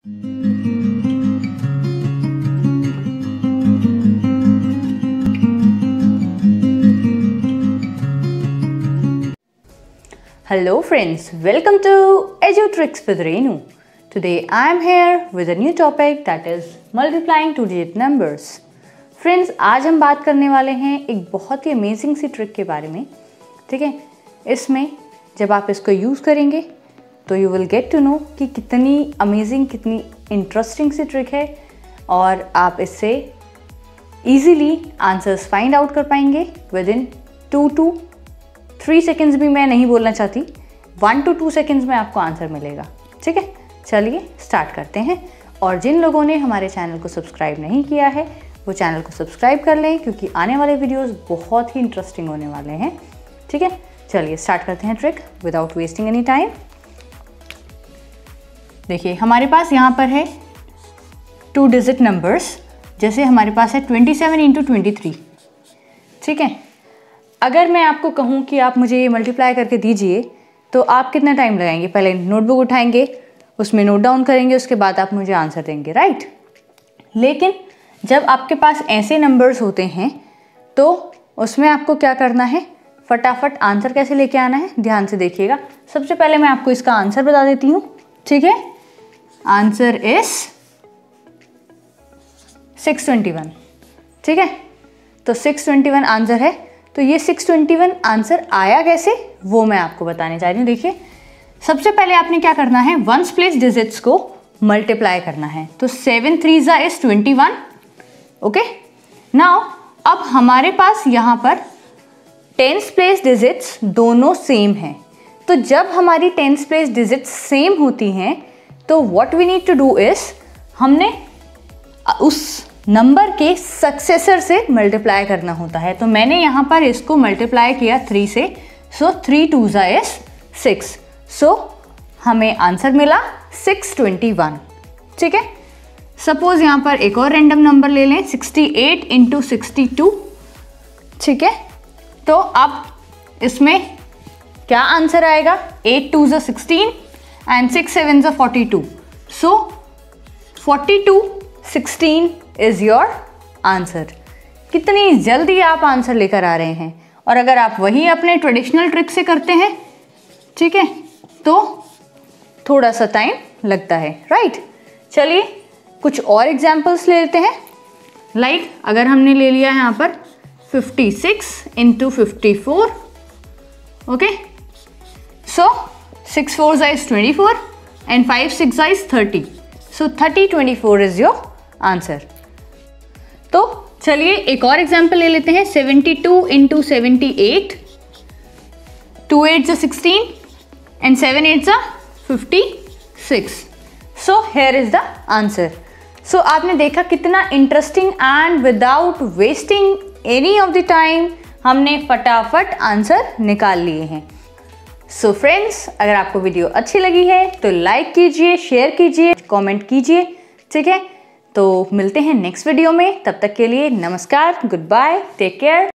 Hello friends, welcome to EduTricks with Renu. Today I am here with a new topic that is multiplying two-digit numbers. Friends, आज हम बात करने वाले हैं एक बहुत ही अमेजिंग सी ट्रिक के बारे में. ठीक है, इसमें जब आप इसको यूज़ करेंगे तो you will get to know कि कितनी अमेजिंग, कितनी इंटरेस्टिंग सी ट्रिक है और आप इससे ईजीली आंसर्स फाइंड आउट कर पाएंगे विद इन 2 to 3 सेकेंड्स भी मैं नहीं बोलना चाहती, 1 to 2 सेकेंड्स में आपको आंसर मिलेगा. ठीक है, चलिए स्टार्ट करते हैं. और जिन लोगों ने हमारे चैनल को सब्सक्राइब नहीं किया है वो चैनल को सब्सक्राइब कर लें, क्योंकि आने वाले वीडियोस बहुत ही इंटरेस्टिंग होने वाले हैं. ठीक है, चलिए स्टार्ट करते हैं trick without wasting any time. देखिए हमारे पास यहाँ पर है 2 डिजिट नंबर्स. जैसे हमारे पास है 27 इंटू 23. ठीक है, अगर मैं आपको कहूँ कि आप मुझे ये मल्टीप्लाई करके दीजिए तो आप कितना टाइम लगाएंगे? पहले नोटबुक उठाएंगे, उसमें नोट डाउन करेंगे, उसके बाद आप मुझे आंसर देंगे, राइट. लेकिन जब आपके पास ऐसे नंबर्स होते हैं तो उसमें आपको क्या करना है? फटाफट आंसर कैसे लेके आना है, ध्यान से देखिएगा. सबसे पहले मैं आपको इसका आंसर बता देती हूँ. ठीक है, आंसर इज 621. ठीक है, तो 621 आंसर है. तो ये 621 आंसर आया कैसे वो मैं आपको बताने जा रही हूँ. देखिए सबसे पहले आपने क्या करना है? वंस प्लेस डिजिट्स को मल्टीप्लाई करना है. तो 7 3 इज 21. ओके, नाउ अब हमारे पास यहाँ पर टेंस प्लेस डिजिट्स दोनों सेम हैं. तो जब हमारी टेंस प्लेस डिजिट्स सेम होती हैं तो what we need to do is, हमने उस नंबर के सक्सेसर से मल्टीप्लाई करना होता है. तो मैंने यहाँ पर इसको मल्टीप्लाई किया 3 से. सो 3 2 इज 6. सो हमें आंसर मिला 621. ठीक है, सपोज यहाँ पर एक और रैंडम नंबर ले लें, 68 इंटू 62. ठीक है, तो अब इसमें क्या आंसर आएगा? 8 2 16 and 6 7 42. So 42 16 is your answer. कितनी जल्दी आप आंसर लेकर आ रहे हैं. और अगर आप वही अपने ट्रेडिशनल ट्रिक से करते हैं, ठीक है, तो थोड़ा सा टाइम लगता है, राइट. चलिए कुछ और एग्जाम्पल्स ले लेते हैं. लाइक अगर हमने ले लिया है यहाँ पर 56 into 54. Okay, so 6 4 is 24 and 5 6 is 30. So 30 24 is your answer. तो चलिए एक और एग्जाम्पल ले लेते हैं. 72 into 78. 2 8 16 and 7 8 56. So here is the answer. So आपने देखा कितना interesting and without wasting any of the time हमने फटाफट आंसर निकाल लिए हैं. सो फ्रेंड्स, अगर आपको वीडियो अच्छी लगी है तो लाइक कीजिए, शेयर कीजिए, कमेंट कीजिए. ठीक है, तो मिलते हैं नेक्स्ट वीडियो में. तब तक के लिए नमस्कार, गुड बाय, टेक केयर.